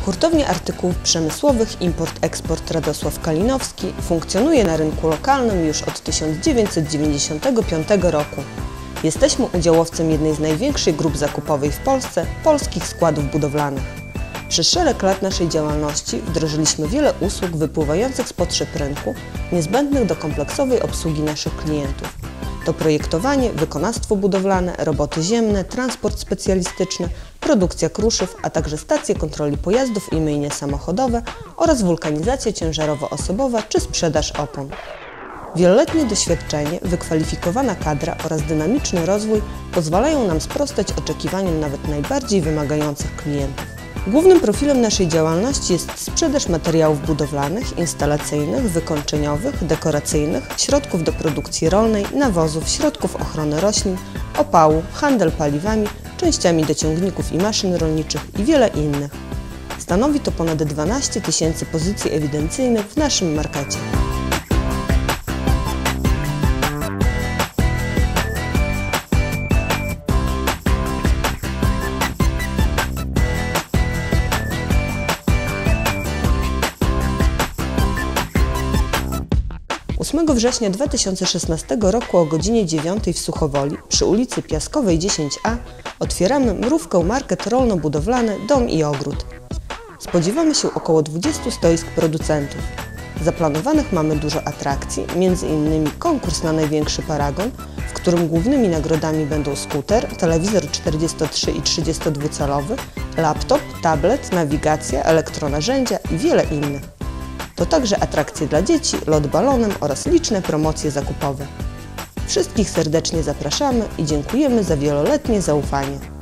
Hurtownia Artykułów Przemysłowych Import-Eksport Radosław Kalinowski funkcjonuje na rynku lokalnym już od 1995 roku. Jesteśmy udziałowcem jednej z największych grup zakupowej w Polsce – Polskich Składów Budowlanych. Przez szereg lat naszej działalności wdrożyliśmy wiele usług wypływających z potrzeb rynku, niezbędnych do kompleksowej obsługi naszych klientów. To projektowanie, wykonawstwo budowlane, roboty ziemne, transport specjalistyczny, produkcja kruszyw, a także stacje kontroli pojazdów i myjnie samochodowe oraz wulkanizacja ciężarowo-osobowa czy sprzedaż opon. Wieloletnie doświadczenie, wykwalifikowana kadra oraz dynamiczny rozwój pozwalają nam sprostać oczekiwaniom nawet najbardziej wymagających klientów. Głównym profilem naszej działalności jest sprzedaż materiałów budowlanych, instalacyjnych, wykończeniowych, dekoracyjnych, środków do produkcji rolnej, nawozów, środków ochrony roślin, opału, handel paliwami, częściami do ciągników i maszyn rolniczych i wiele innych. Stanowi to ponad 12 tysięcy pozycji ewidencyjnych w naszym markecie. Dnia 8 września 2016 roku o godzinie 9 w Suchowoli przy ulicy Piaskowej 10A otwieramy Mrówkę Market Rolno-Budowlany Dom i Ogród. Spodziewamy się około 20 stoisk producentów. Zaplanowanych mamy dużo atrakcji, m.in. konkurs na największy paragon, w którym głównymi nagrodami będą skuter, telewizor 43 i 32-calowy, laptop, tablet, nawigacja, elektronarzędzia i wiele innych. To także atrakcje dla dzieci, lot balonem oraz liczne promocje zakupowe. Wszystkich serdecznie zapraszamy i dziękujemy za wieloletnie zaufanie.